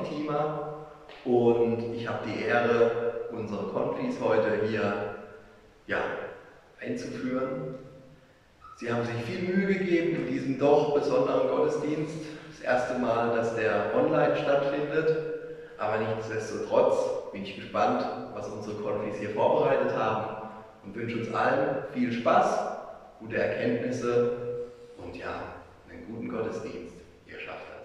Konfi-Klima und ich habe die Ehre, unsere Konfis heute hier einzuführen. Sie haben sich viel Mühe gegeben in diesem doch besonderen Gottesdienst. Das erste Mal, dass der online stattfindet, aber nichtsdestotrotz bin ich gespannt, was unsere Konfis hier vorbereitet haben und wünsche uns allen viel Spaß, gute Erkenntnisse und einen guten Gottesdienst. Ihr schafft das.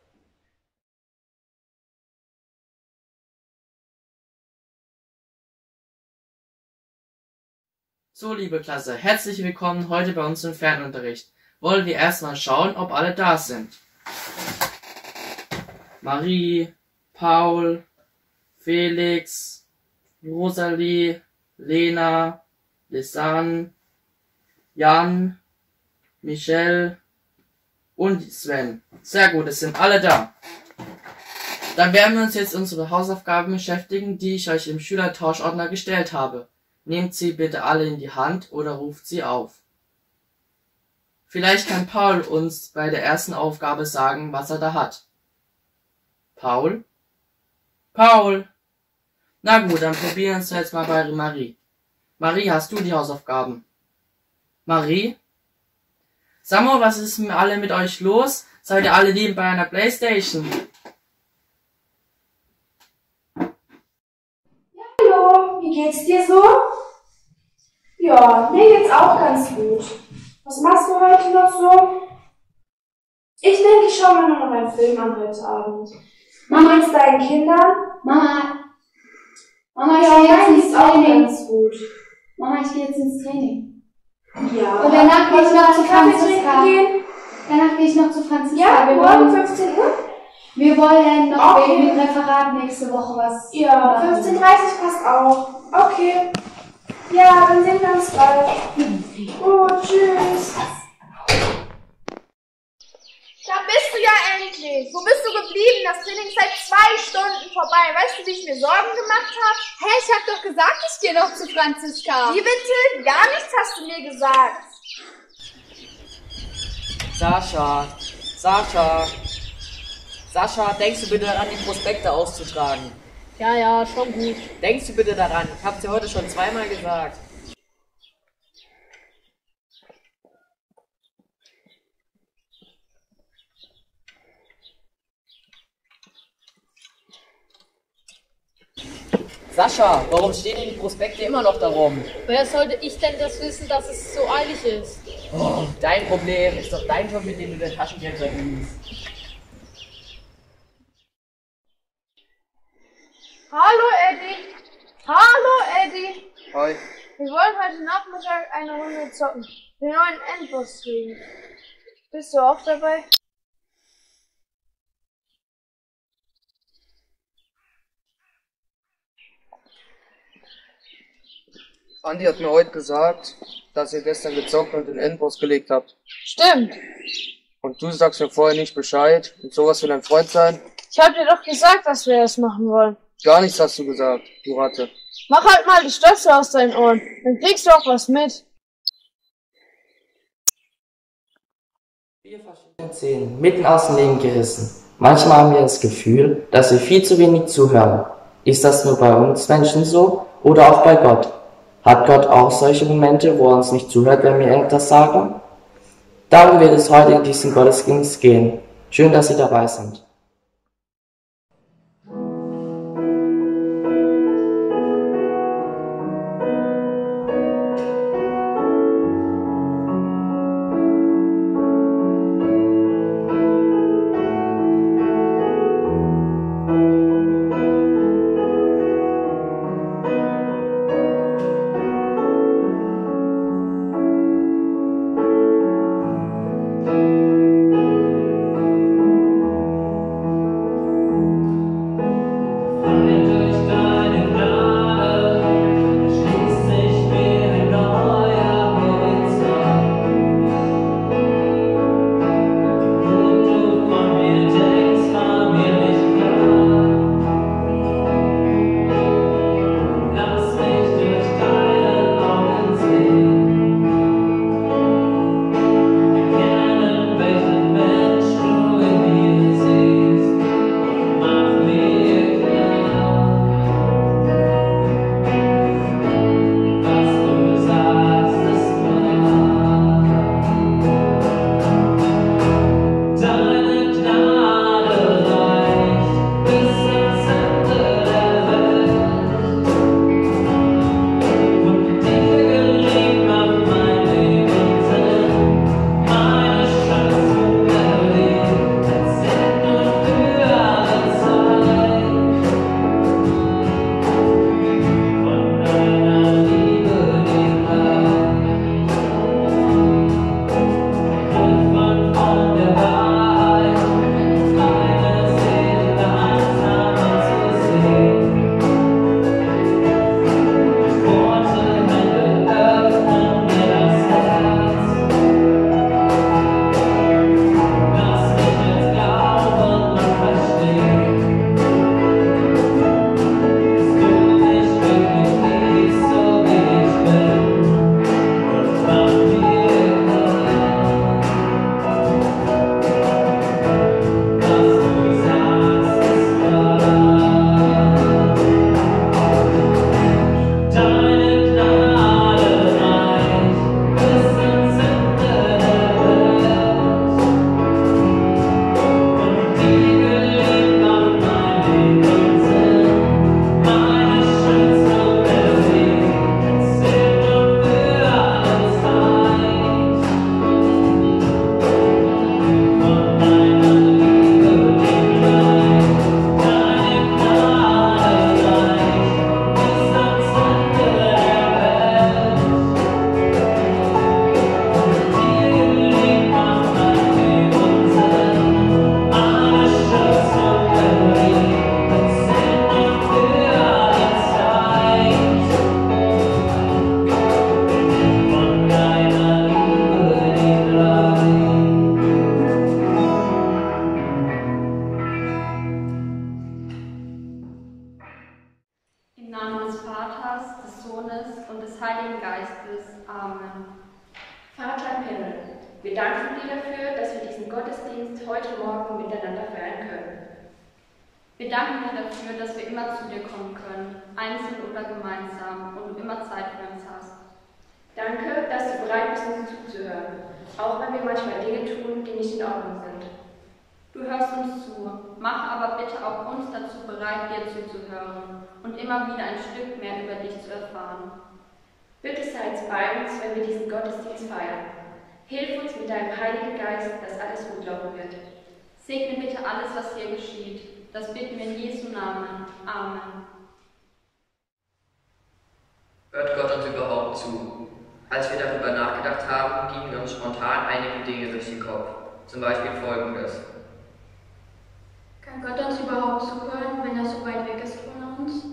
So, liebe Klasse, herzlich willkommen heute bei uns im Fernunterricht. Wollen wir erstmal schauen, ob alle da sind. Marie, Paul, Felix, Rosalie, Lena, Lisanne, Jan, Michelle und Sven. Sehr gut, es sind alle da. Dann werden wir uns jetzt unsere Hausaufgaben beschäftigen, die ich euch im Schülertauschordner gestellt habe. Nehmt sie bitte alle in die Hand oder ruft sie auf. Vielleicht kann Paul uns bei der ersten Aufgabe sagen, was er da hat. Paul? Paul! Na gut, dann probieren wir es jetzt mal bei Marie. Marie, hast du die Hausaufgaben? Marie? Sag mal, was ist alle mit euch los? Seid ihr alle neben bei einer Playstation? Hallo, wie geht's dir so? Ja, mir geht's auch ganz gut. Was machst du heute noch so? Ich denke, ich schaue mir nur noch einen Film an heute Abend. Wie geht's deinen Kindern? Mama, ich Ja, gehe jetzt meins ins ist auch Training. ganz gut. Mama, ich gehe jetzt ins Training. Ja. Und danach gehe ich noch zu Kaffee Franziska. trinken gehen? Danach gehe ich noch zu Franziska. Ja, wir morgen wollen, 15 Uhr? wir wollen noch Okay. wegen dem Referat nächste Woche was Ja, machen. 15:30 Uhr passt auch. Okay. Ja, dann sehen wir uns bald. Gut, tschüss. Da bist du ja endlich. Wo bist du geblieben? Das Training ist seit 2 Stunden vorbei. Weißt du, wie ich mir Sorgen gemacht habe? Hä, ich hab doch gesagt, ich gehe noch zu Franziska. Wie bitte? Gar nichts hast du mir gesagt. Sascha, denkst du bitte daran, die Prospekte auszutragen? Ja, schon gut. Denkst du bitte daran? Ich hab's dir heute schon zweimal gesagt. Sascha, warum stehen denn die Prospekte immer noch darum? Woher sollte ich denn das wissen, dass es so eilig ist? Oh, dein Problem. Ist doch dein Job, mit dem du dein Taschengeld verdienst. Hallo, Eddie. Hallo, Eddie. Hi. Wir wollen heute Nachmittag eine Runde zocken. Den neuen Endboss kriegen. Bist du auch dabei? Andi hat mir heute gesagt, dass ihr gestern gezockt und den Endboss gelegt habt. Stimmt. Und du sagst mir vorher nicht Bescheid und sowas für dein Freund sein? Ich hab dir doch gesagt, dass wir das machen wollen. Gar nichts hast du gesagt, du Ratte. Mach halt mal die Stöpsel aus deinen Ohren. Dann kriegst du auch was mit. 4 verschiedene Szenen, mitten aus dem Leben gerissen. Manchmal haben wir das Gefühl, dass wir viel zu wenig zuhören. Ist das nur bei uns Menschen so oder auch bei Gott? Hat Gott auch solche Momente, wo er uns nicht zuhört, wenn wir etwas sagen? Darum wird es heute in diesem Gottesdienst gehen. Schön, dass Sie dabei sind. Vaters, des Sohnes und des Heiligen Geistes. Amen. Vater im Himmel, wir danken dir dafür, dass wir diesen Gottesdienst heute Morgen miteinander feiern können. Wir danken dir dafür, dass wir immer zu dir kommen können, einzeln oder gemeinsam, und du immer Zeit für uns hast. Danke, dass du bereit bist, uns zuzuhören, auch wenn wir manchmal Dinge tun, die nicht in Ordnung sind. Du hörst uns zu, mach aber bitte auch uns dazu bereit, dir zuzuhören und immer wieder ein Stück mehr über dich zu erfahren. Bitte sei jetzt bei uns, wenn wir diesen Gottesdienst feiern. Hilf uns mit deinem Heiligen Geist, dass alles gut laufen wird. Segne bitte alles, was hier geschieht. Das bitten wir in Jesu Namen. Amen. Hört Gott uns überhaupt zu? Als wir darüber nachgedacht haben, gingen uns spontan einige Dinge durch den Kopf. Zum Beispiel folgendes. Kann Gott uns überhaupt zuhören, wenn er so weit weg ist von uns?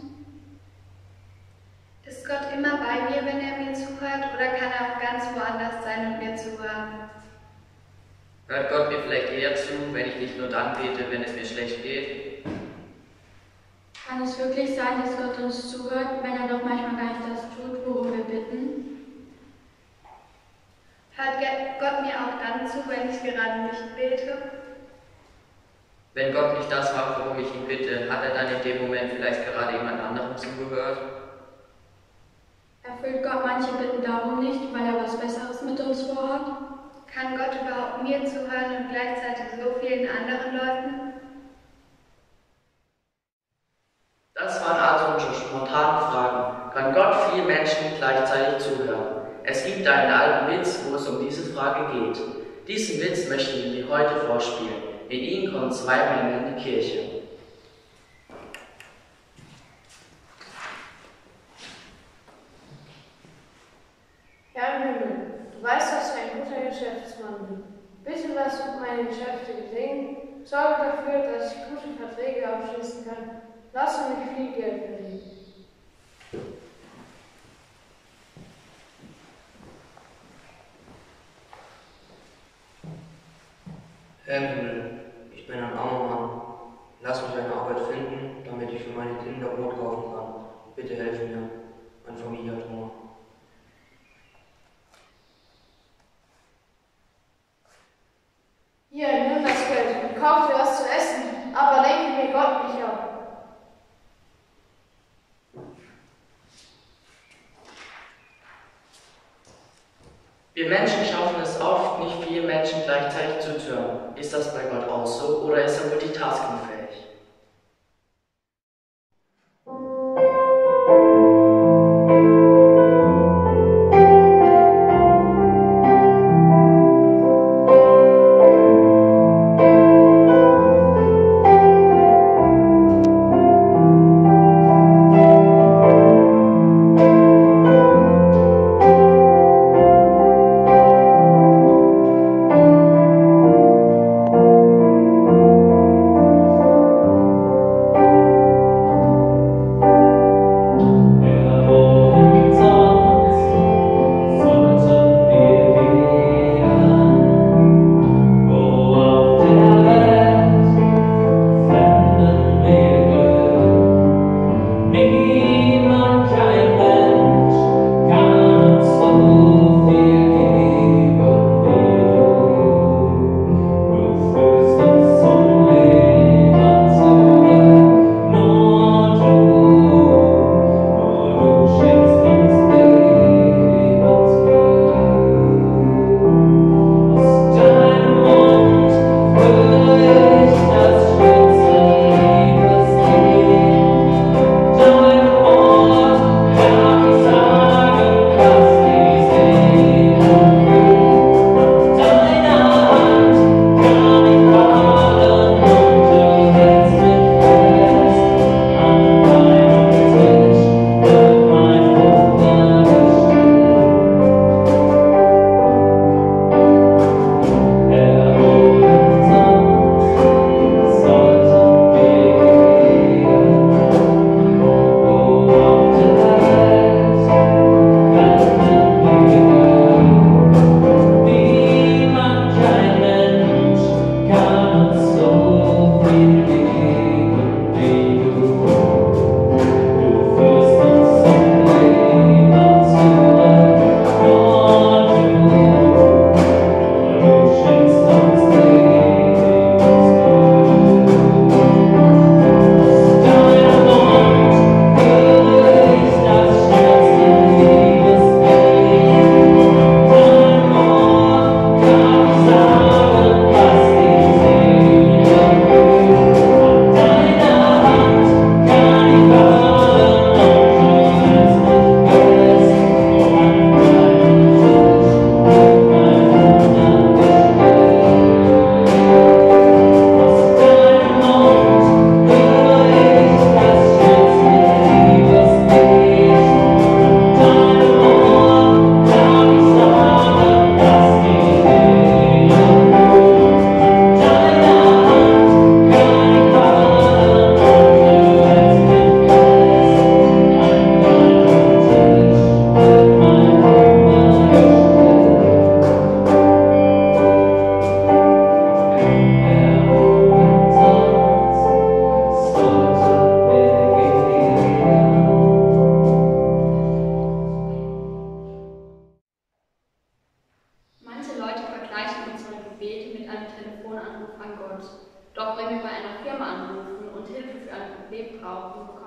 Ist Gott immer bei mir, wenn er mir zuhört, oder kann er auch ganz woanders sein und mir zuhören? Hört Gott mir vielleicht eher zu, wenn ich nicht nur dann bete, wenn es mir schlecht geht? Kann es wirklich sein, dass Gott uns zuhört, wenn er doch manchmal gar nicht das tut, worum wir bitten? Hört Gott mir auch dann zu, wenn ich gerade nicht bete? Wenn Gott nicht das macht, worum ich ihn bitte, hat er dann in dem Moment vielleicht gerade jemand anderem zugehört? Erfüllt Gott manche Bitten darum nicht, weil er was Besseres mit uns vorhat? Kann Gott überhaupt mir zuhören und gleichzeitig so vielen anderen Leuten? Das waren also unsere spontanen Fragen. Kann Gott vielen Menschen gleichzeitig zuhören? Es gibt einen alten Witz, wo es um diese Frage geht. Diesen Witz möchte ich Ihnen heute vorspielen. In ihn kommen zwei Männer in die Kirche. Herr im Himmel, du weißt, dass du ein guter Geschäftsmann bist. Bitte lass meine Geschäfte gelingen. Sorge dafür, dass ich gute Verträge abschließen kann. Lass mich viel Geld verdienen. Herr im Himmel, ich bin ein armer Mann. Lass mich eine Arbeit finden, damit ich für meine Kinder Brot kaufen kann. Bitte helf mir. Meine Familie hat Hunger. Hier, nimm das Geld und kauf dir was zu essen, aber lenke mir Gott nicht ab. Wir Menschen schaffen es oft, nicht vielen Menschen gleichzeitig zuzuhören. Ist das bei Gott auch so oder ist er multitaskingfähig?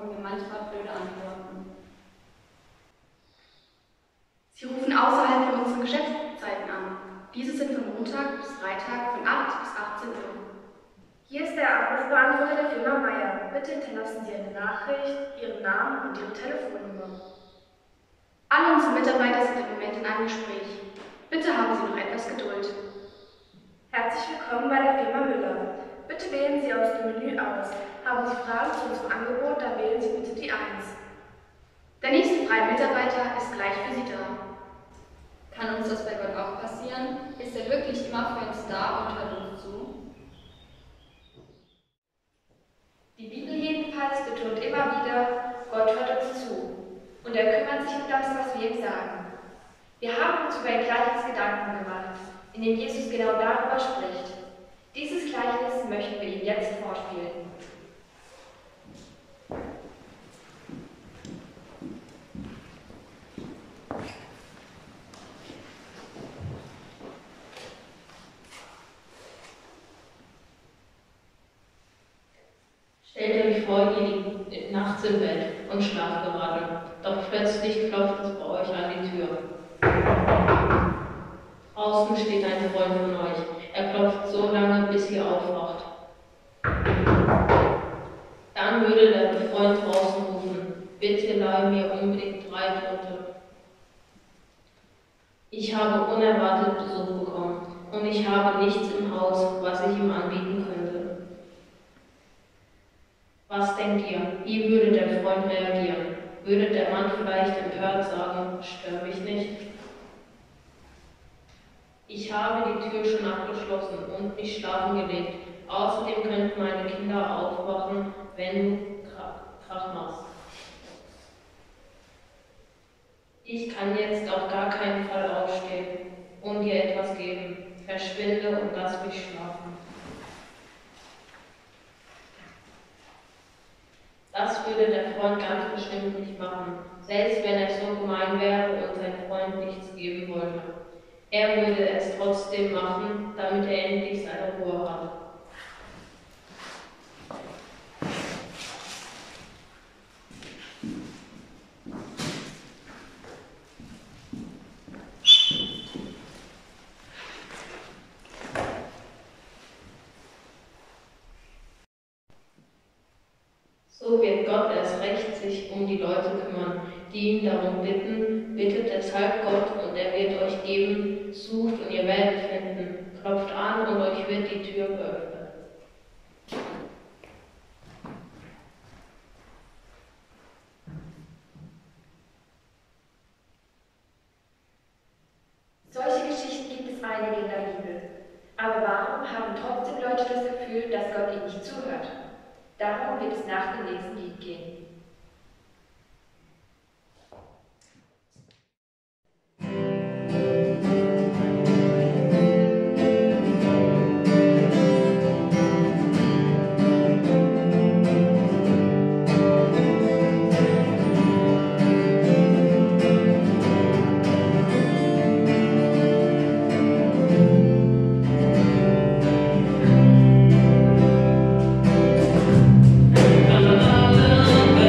bekommen wir manchmal blöde Antworten. Sie rufen außerhalb von unseren Geschäftszeiten an. Diese sind von Montag bis Freitag von 8 bis 18 Uhr. Hier ist der Anrufbeantworter der Firma Meier. Bitte hinterlassen Sie eine Nachricht, Ihren Namen und Ihre Telefonnummer. Alle unsere Mitarbeiter sind im Moment in einem Gespräch. Bitte haben Sie noch etwas Geduld. Herzlich willkommen bei der Firma Müller. Bitte wählen Sie aus dem Menü aus. Haben Sie Fragen zu unserem Angebot, dann wählen Sie bitte die 1. Der nächste freie Mitarbeiter ist gleich für Sie da. Kann uns das bei Gott auch passieren? Ist er wirklich immer für uns da und hört uns zu? Die Bibel jedenfalls betont immer wieder, Gott hört uns zu. Und er kümmert sich um das, was wir ihm sagen. Wir haben uns über ein Gleichnis Gedanken gemacht, in dem Jesus genau darüber spricht. Dieses Gleichnis möchten wir Ihnen jetzt vorspielen. Stellt euch vor, ihr liegt nachts im Bett und schlaft gerade, doch plötzlich klopft es bei euch an die Tür. Draußen steht ein Freund von euch. Er klopft so lange, bis ihr aufwacht. Dann würde der Freund draußen rufen: Bitte leih mir unbedingt 3 Brote. Ich habe unerwartet Besuch bekommen und ich habe nichts im Haus, was ich ihm anbieten könnte. Was denkt ihr? Wie würde der Freund reagieren? Würde der Mann vielleicht empört sagen: Stör mich nicht? Ich habe die Tür schon abgeschlossen und mich schlafen gelegt. Außerdem könnten meine Kinder aufwachen, wenn du Krach machst. Ich kann jetzt auf gar keinen Fall aufstehen und dir etwas geben. Verschwinde und lass mich schlafen. Das würde der Freund ganz bestimmt nicht machen, selbst wenn er so gemein wäre und sein Freund nichts geben wollte. Er würde es trotzdem machen, damit er endlich seine Ruhe hat. So wird Gott erst recht sich um die Leute kümmern, die ihn darum bitten. Bittet deshalb Gott und er wird euch geben. Sucht und ihr werdet finden. Klopft an und euch wird die Tür geöffnet. Solche Geschichten gibt es einige in der Bibel. Aber warum haben trotzdem Leute das Gefühl, dass Gott ihnen nicht zuhört? Darum wird es nach dem nächsten Lied gehen. La la la la.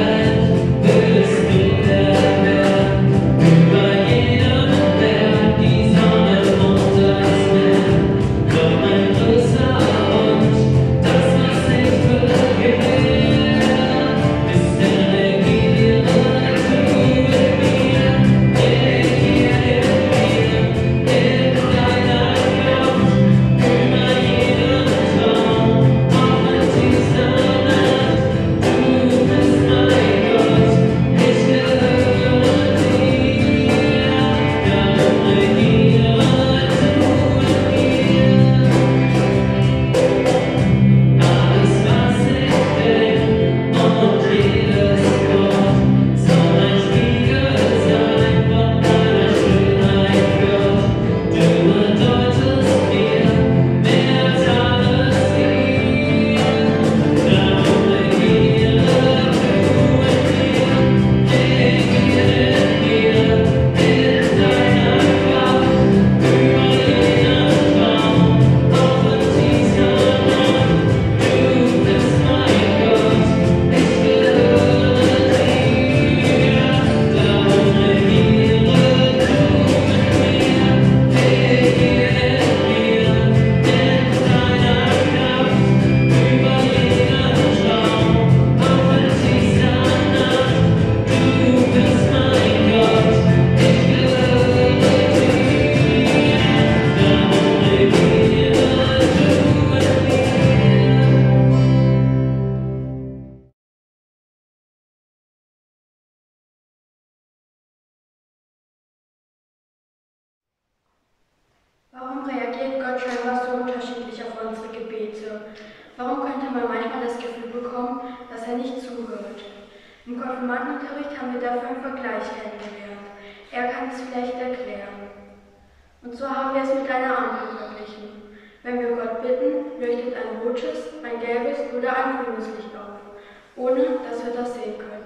Warum reagiert Gott scheinbar so unterschiedlich auf unsere Gebete? Warum könnte man manchmal das Gefühl bekommen, dass er nicht zuhört? Im Konfirmandenunterricht haben wir dafür einen Vergleich kennengelernt. Er kann es vielleicht erklären. Und so haben wir es mit einer Ampel verglichen. Wenn wir Gott bitten, leuchtet ein rotes, ein gelbes oder ein grünes Licht auf, ohne dass wir das sehen können.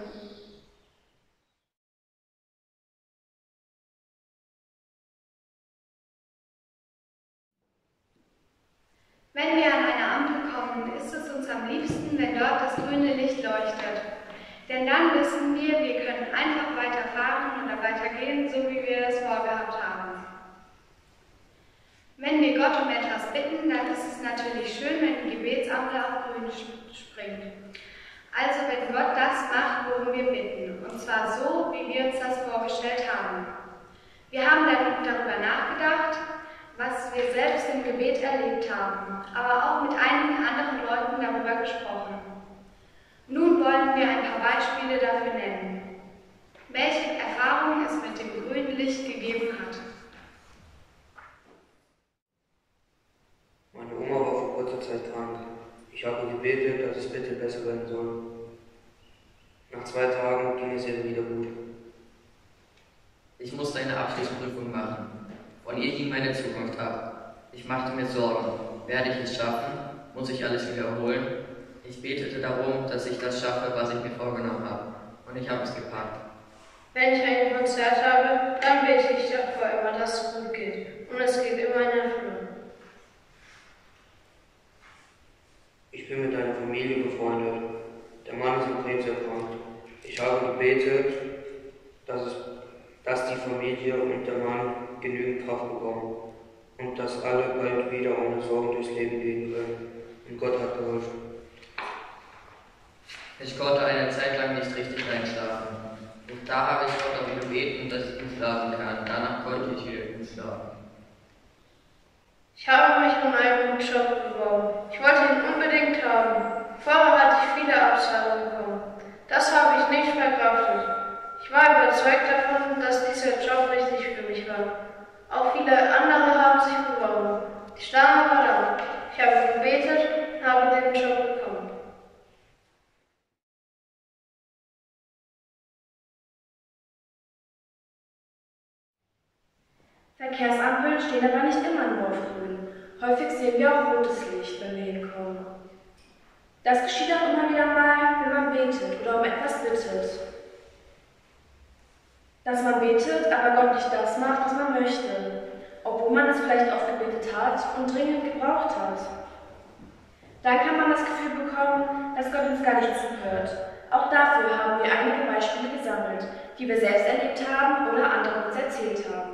Wenn wir an eine Ampel kommen, ist es uns am liebsten, wenn dort das grüne Licht leuchtet. Denn dann wissen wir, wir können einfach weiterfahren oder weitergehen, so wie wir es vorgehabt haben. Wenn wir Gott um etwas bitten, dann ist es natürlich schön, wenn die Gebetsampel auf grün springt. Also wenn Gott das macht, worum wir bitten, und zwar so, wie wir uns das vorgestellt haben. Wir haben dann darüber nachgedacht, was wir selbst im Gebet erlebt haben, aber auch mit einigen anderen Leuten darüber gesprochen. Nun wollen wir ein paar Beispiele dafür nennen, welche Erfahrungen es mit dem grünen Licht gegeben hat. Meine Oma war vor kurzer Zeit krank. Ich habe gebetet, dass es bitte besser werden soll. Nach 2 Tagen ging es ihr wieder gut. Ich musste eine Abschlussprüfung machen. Von ihr hing meine Zukunft ab. Ich machte mir Sorgen. Werde ich es schaffen? Muss ich alles wiederholen? Ich betete darum, dass ich das schaffe, was ich mir vorgenommen habe. Und ich habe es gepackt. Wenn ich ein Konzert habe, dann bete ich davor immer, dass es gut geht. Und es geht immer in Erfüllung. Ich bin mit einer Familie befreundet. Der Mann ist an Krebs erkrankt. Ich habe gebetet, dass die Familie und der Mann genügend Kraft bekommen und dass alle bald wieder ohne Sorgen durchs Leben gehen können. Und Gott hat geholfen. Ich konnte eine Zeit lang nicht richtig einschlafen. Und da habe ich Gott darum gebeten, dass ich gut schlafen kann. Danach konnte ich wieder gut schlafen. Ich habe mich um einen guten Job beworben. Ich wollte ihn unbedingt haben. Vorher hatte ich viele Absagen bekommen. Das habe ich nicht verkraftet. Ich war überzeugt davon, dass dieser Job richtig für mich war. Auch viele andere haben sich beworben. Die Stange war da. Ich habe gebetet und habe den Job bekommen. Verkehrsampeln stehen aber nicht immer nur auf grün. Häufig sehen wir auch rotes Licht, wenn wir hinkommen. Das geschieht auch immer wieder mal, wenn man betet oder um etwas bittet. Dass man betet, aber Gott nicht das macht, was man möchte, obwohl man es vielleicht oft gebetet hat und dringend gebraucht hat. Dann kann man das Gefühl bekommen, dass Gott uns gar nicht zuhört. Auch dafür haben wir einige Beispiele gesammelt, die wir selbst erlebt haben oder andere uns erzählt haben.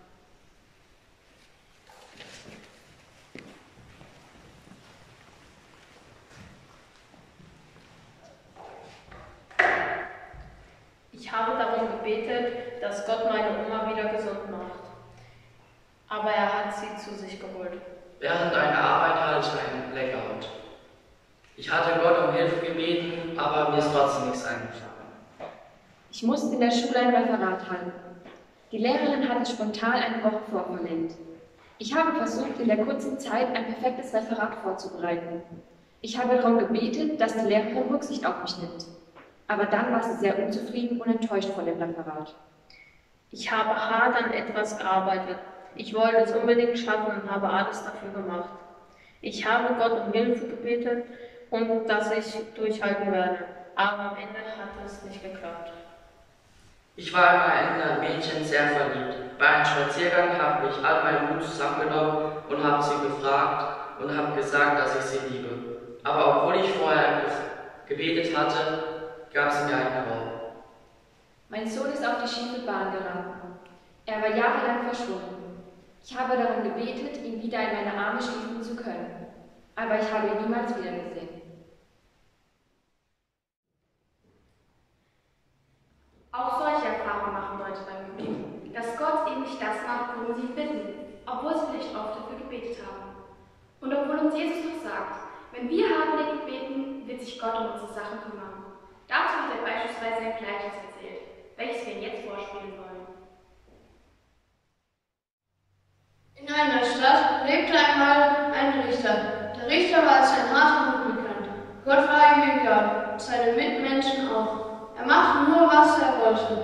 Ich habe darum gebetet, dass Gott meine Oma wieder gesund macht. Aber er hat sie zu sich geholt. Während einer Arbeit hatte ich einen Blackout. Ich hatte Gott um Hilfe gebeten, aber mir ist trotzdem nichts eingefallen. Ich musste in der Schule ein Referat halten. Die Lehrerin hatte spontan eine Woche vorverlegt. Ich habe versucht, in der kurzen Zeit ein perfektes Referat vorzubereiten. Ich habe darum gebetet, dass die Lehrerin Rücksicht auf mich nimmt. Aber dann war sie sehr unzufrieden und enttäuscht von dem Referat. Ich habe hart an etwas gearbeitet. Ich wollte es unbedingt schaffen und habe alles dafür gemacht. Ich habe Gott um Hilfe gebetet und dass ich durchhalten werde. Aber am Ende hat es nicht geklappt. Ich war immer in ein Mädchen sehr verliebt. Bei einem Spaziergang habe ich all meinen Mut zusammengenommen und habe sie gefragt und habe gesagt, dass ich sie liebe. Aber obwohl ich vorher gebetet hatte, gab sie mir einen Raum. Mein Sohn ist auf die schiefe Bahn geraten. Er war jahrelang verschwunden. Ich habe darum gebetet, ihn wieder in meine Arme schließen zu können. Aber ich habe ihn niemals wieder gesehen. Auch solche Erfahrungen machen Leute beim Gebet, dass Gott eben nicht das macht, worum sie bitten, obwohl sie vielleicht oft dafür gebetet haben. Und obwohl uns Jesus doch sagt, wenn wir hartnäckig beten, wird sich Gott um unsere Sachen kümmern. Dazu hat er beispielsweise ein Gleichnis erzählt, welches wir Ihnen jetzt vorspielen wollen. In einer Stadt lebte einmal ein Richter. Der Richter war als ein harter Hund bekannt. Gott war ihm egal, seine Mitmenschen auch. Er machte nur, was er wollte.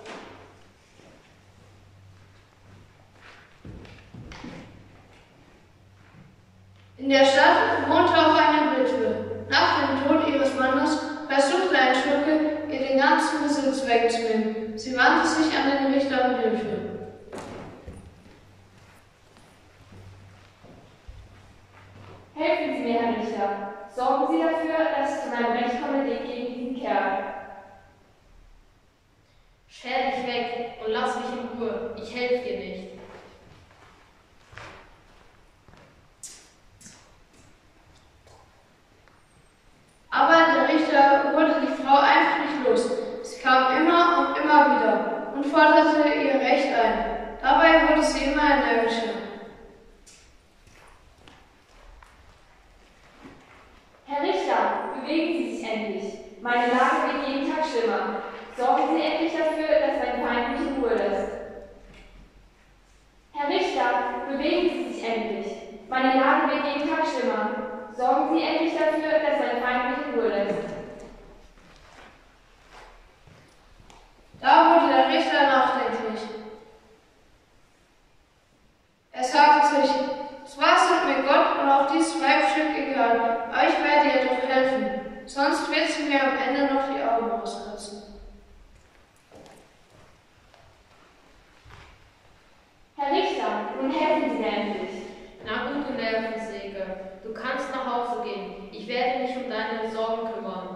In der Stadt wohnte auch eine Witwe. Nach dem Tod ihres Mannes versuchte ein Schurke, ihr den ganzen Besitz wegzunehmen. Sie wandte sich an den Richter um Hilfe. Helfen Sie mir, Herr Richter. Sorgen Sie dafür, dass ich zu meinem Recht komme gegen diesen Kerl. Scher dich weg und lass mich in Ruhe. Ich helfe dir nicht. Aber der Richter wurde die Frau einfach nicht los. Sie kam immer und immer wieder und forderte ihr Recht ein. Dabei wurde sie immer energischer. Herr Richter, bewegen Sie sich endlich. Meine Lage wird jeden Tag schlimmer. Sorgen Sie endlich dafür, dass mein Feind mich in Ruhe lässt. Herr Richter, bewegen Sie sich endlich. Meine Lage wird jeden Tag schlimmer. Sorgen Sie endlich dafür, dass mein Feind mich in Ruhe lässt. Da wurde der Richter nachdenklich. Er sagte sich, zwar sind mir Gott und auch dieses Weibstück egal, aber ich werde ihr doch helfen, sonst wird sie mir am Ende noch die Augen auskratzen. Herr Richter, nun helfen Sie mir endlich. Na gut, du Nervensäge. Du kannst nach Hause gehen. Ich werde mich um deine Sorgen kümmern.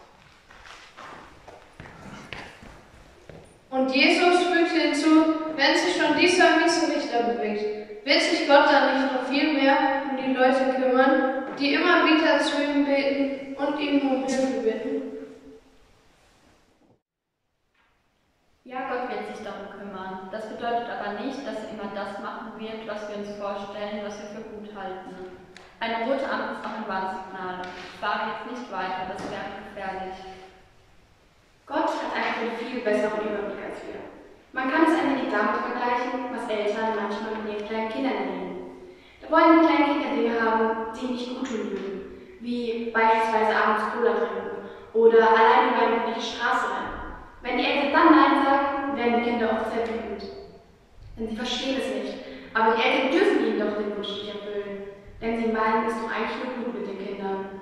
Und Jesus fügte hinzu, wenn sich schon dieser miese Richter bewegt, wird sich Gott dann nicht noch viel mehr um die Leute kümmern, die immer wieder zu ihm beten und ihm um Hilfe bitten? Ja, Gott wird sich darum kümmern. Das bedeutet aber nicht, dass er immer das machen wird, was wir uns vorstellen, was wir für gut halten. Eine rote Ampel ist auch ein Warnsignal. Ich fahre jetzt nicht weiter, das wäre gefährlich. Gott hat einfach einen viel besseren Überblick als wir. Man kann es ein wenig damit vergleichen, was Eltern manchmal mit ihren kleinen Kindern erleben. Da wollen die kleinen Kinder Dinge haben, die nicht gut tun würden, wie beispielsweise abends Cola trinken oder alleine über eine öffentliche Straße rennen. Wenn die Eltern dann Nein sagen, werden die Kinder oft sehr wütend. Denn sie verstehen es nicht, aber die Eltern dürfen ihnen doch den Wunsch nicht erfüllen, denn sie meinen es doch eigentlich nur gut mit den Kindern.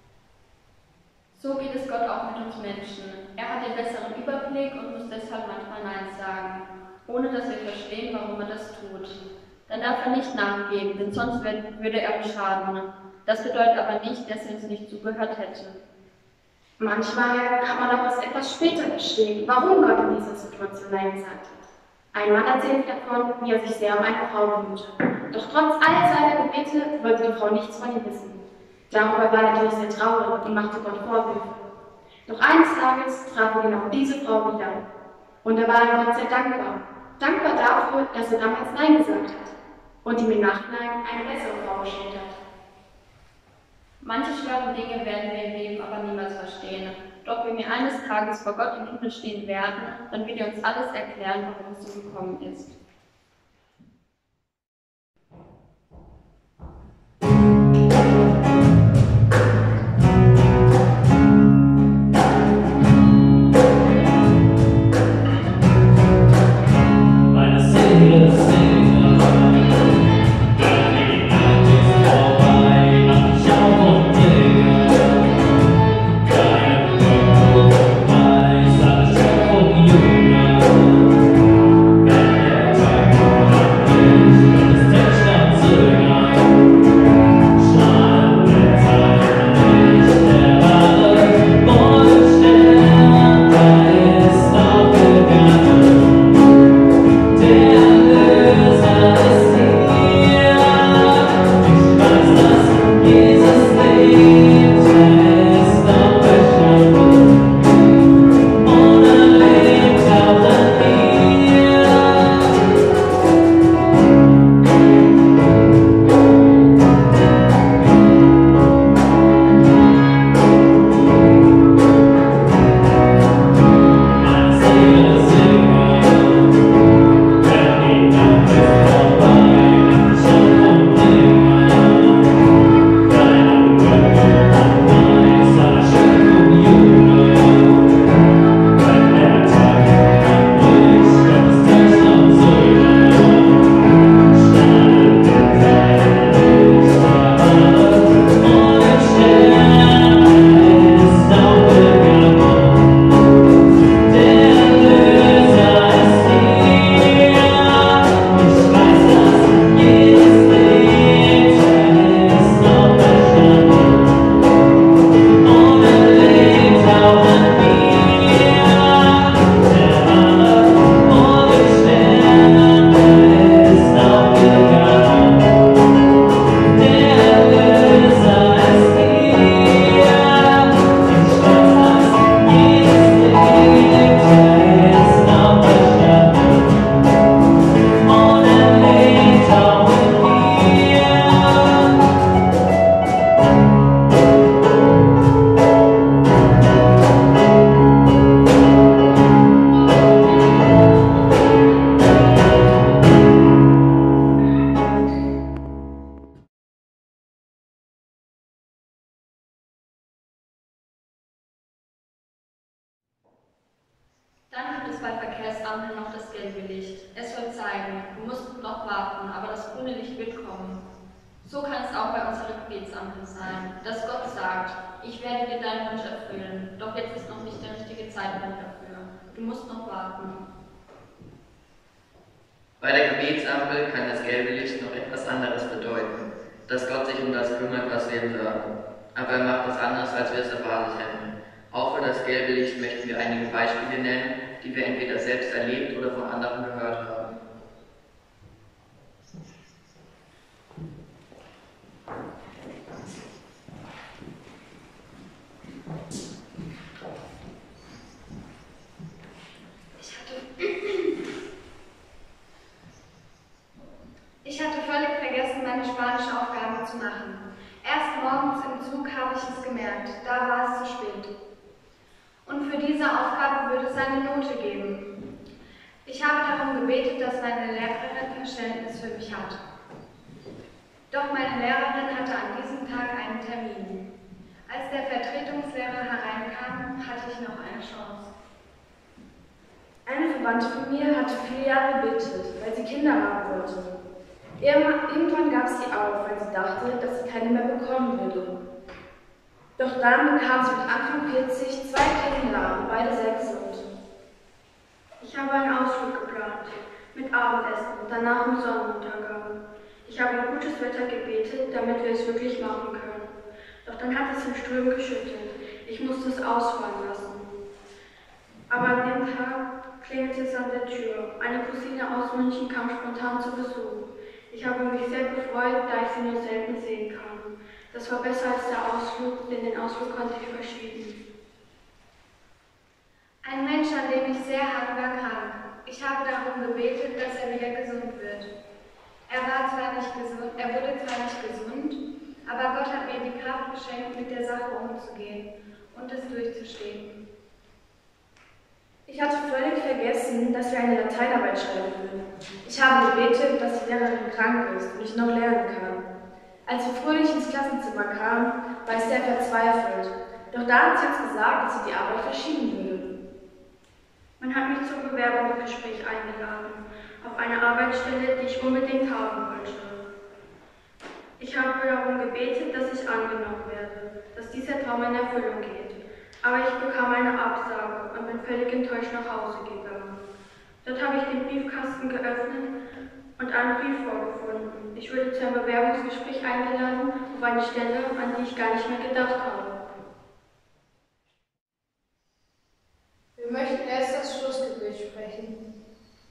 So geht es Gott auch mit uns Menschen. Er hat den besseren Überblick und muss deshalb manchmal Nein sagen, ohne dass wir verstehen, warum er das tut. Dann darf er nicht nachgeben, denn sonst würde er uns schaden. Das bedeutet aber nicht, dass er uns nicht zugehört hätte. Manchmal kann man auch erst etwas später verstehen, warum Gott in dieser Situation Nein gesagt hat. Ein Mann erzählt davon, wie er sich sehr um eine Frau bemühte. Doch trotz all seiner Gebete wollte die Frau nichts von ihm wissen. Darüber war er natürlich sehr traurig und machte Gott Vorwürfe. Doch eines Tages traf er genau diese Frau wieder. Und er war Gott sehr dankbar. Dankbar dafür, dass er damals Nein gesagt hat und ihm im Nachhinein eine bessere Frau geschenkt hat. Manche schwere Dinge werden wir im Leben aber niemals verstehen. Doch wenn wir eines Tages vor Gott im Himmel stehen werden, dann wird er uns alles erklären, warum es so gekommen ist. Juna, bei Verkehrsampeln noch das gelbe Licht. Es soll zeigen, du musst noch warten, aber das grüne Licht wird kommen. So kann es auch bei unserer Gebetsampel sein, dass Gott sagt, ich werde dir deinen Wunsch erfüllen, doch jetzt ist noch nicht der richtige Zeitpunkt dafür. Du musst noch warten. Bei der Gebetsampel kann das gelbe Licht noch etwas anderes bedeuten, dass Gott sich um das kümmert, was wir ihm sagen. Aber er macht es anders, als wir es erwartet hätten. Auch für das gelbe Licht möchten wir einige Beispiele nennen, die wir entweder selbst erlebt oder von anderen gehört haben. Ich hatte völlig vergessen, meine spanische Aufgabe zu machen. Erst morgens im Zug habe ich es gemerkt, da war es zu spät. Und für diese Aufgabe würde es eine Note geben. Ich habe darum gebetet, dass meine Lehrerin Verständnis für mich hat. Doch meine Lehrerin hatte an diesem Tag einen Termin. Als der Vertretungslehrer hereinkam, hatte ich noch eine Chance. Eine Verwandte von mir hatte 4 Jahre gebetet, weil sie Kinder haben wollte. Irgendwann gab sie auf, weil sie dachte, dass sie keine mehr bekommen würde. Doch dann bekam sie mit Anfang 40 2 Kinder und beide 6 sind. Ich habe einen Ausflug geplant, mit Abendessen, danach im Sonnenuntergang. Ich habe um gutes Wetter gebetet, damit wir es wirklich machen können. Doch dann hat es im Sturm geschüttet. Ich musste es ausfallen lassen. Aber an dem Tag klingelte es an der Tür. Eine Cousine aus München kam spontan zu Besuch. Ich habe mich sehr gefreut, da ich sie nur selten sehen kann. Das war besser als der Ausflug, denn den Ausflug konnte ich verschieben. Ein Mensch, an dem ich sehr hang, war krank. Ich habe darum gebetet, dass er wieder gesund wird. Er wurde zwar nicht gesund, aber Gott hat mir die Kraft geschenkt, mit der Sache umzugehen und es durchzustehen. Ich hatte völlig vergessen, dass wir eine Lateinarbeit schreiben würden. Ich habe gebetet, dass die Lehrerin krank ist und ich noch lernen kann. Als sie fröhlich ins Klassenzimmer kam, war ich sehr verzweifelt. Doch da hat sie uns gesagt, dass sie die Arbeit verschieben würde. Man hat mich zum Bewerbungsgespräch eingeladen, auf eine Arbeitsstelle, die ich unbedingt haben wollte. Ich habe darum gebetet, dass ich angenommen werde, dass dieser Traum in Erfüllung geht. Aber ich bekam eine Absage und bin völlig enttäuscht nach Hause gegangen. Dort habe ich den Briefkasten geöffnet und einen Brief vorgefunden. Ich wurde zu einem Bewerbungsgespräch eingeladen auf eine Stelle, an die ich gar nicht mehr gedacht habe. Wir möchten erst das Schlussgebet sprechen.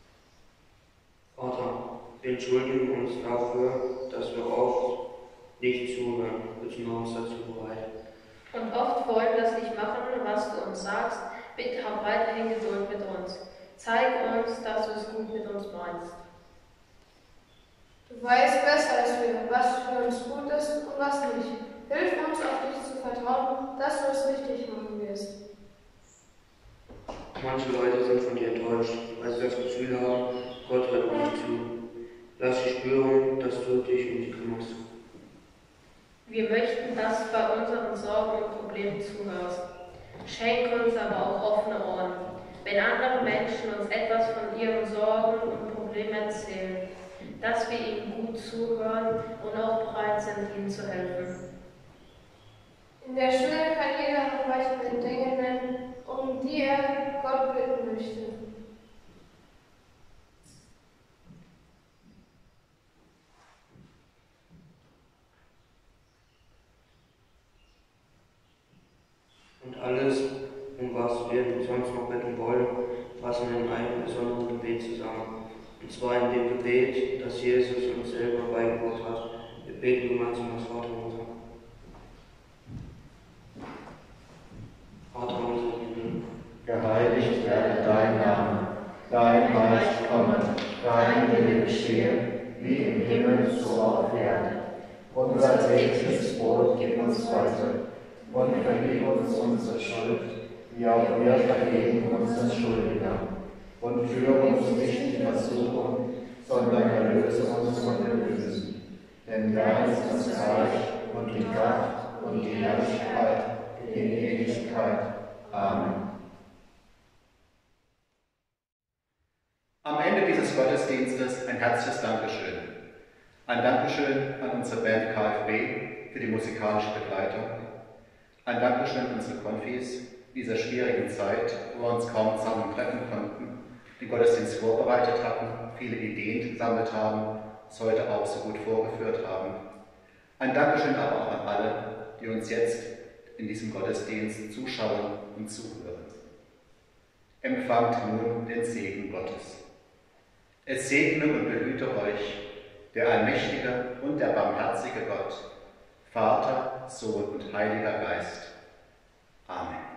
Vater, wir entschuldigen uns dafür, dass wir oft nicht zuhören, müssen uns dazu bereiten. Und oft wollen wir das nicht machen, was du uns sagst. Bitte hab weiterhin Geduld mit uns. Zeig uns, dass du es gut mit uns meinst. Du weißt besser als wir, was für uns gut ist und was nicht. Hilf uns, auf dich zu vertrauen, dass du es richtig machen wirst. Manche Leute sind von dir enttäuscht, weil sie das Gefühl haben, Gott hört nicht zu. Lass sie spüren, dass du dich um sie kümmerst. Wir möchten, dass du bei unseren Sorgen und Problemen zuhörst. Schenk uns aber auch offene Ohren, wenn andere Menschen uns etwas von ihren Sorgen und Problemen erzählen, dass wir ihnen gut zuhören und auch bereit sind, ihnen zu helfen. In der Schule kann jeder noch weitere Dinge nennen, um die er Gott bitten möchte. Und alles, um was wir sonst noch bitten wollen, fassen wir in einem besonderen Gebet zusammen. Und zwar in dem Gebet, das Jesus uns selber beigebracht hat. Wir beten gemeinsam das Vaterunser. Vater unser im Himmel, geheiligt werde dein Name, dein Reich komme, dein Wille geschehe, wie im Himmel so auf Erden. Unser tägliches Brot gib uns heute und vergib uns unsere Schuld, wie auch wir vergeben unseren Schuldigern. Und führe uns nicht in Versuchung, sondern erlöse uns von dem Bösen. Denn dein ist das Reich und die Kraft und die Herrlichkeit in Ewigkeit. Amen. Am Ende dieses Gottesdienstes ein herzliches Dankeschön. Ein Dankeschön an unsere Band KfB für die musikalische Begleitung. Ein Dankeschön an unsere Konfis in dieser schwierigen Zeit, wo wir uns kaum zusammen treffen konnten, den Gottesdienst vorbereitet hatten, viele Ideen gesammelt haben, es heute auch so gut vorgeführt haben. Ein Dankeschön aber auch an alle, die uns jetzt in diesem Gottesdienst zuschauen und zuhören. Empfangt nun den Segen Gottes. Es segne und behüte euch der allmächtige und der barmherzige Gott, Vater, Sohn und Heiliger Geist. Amen.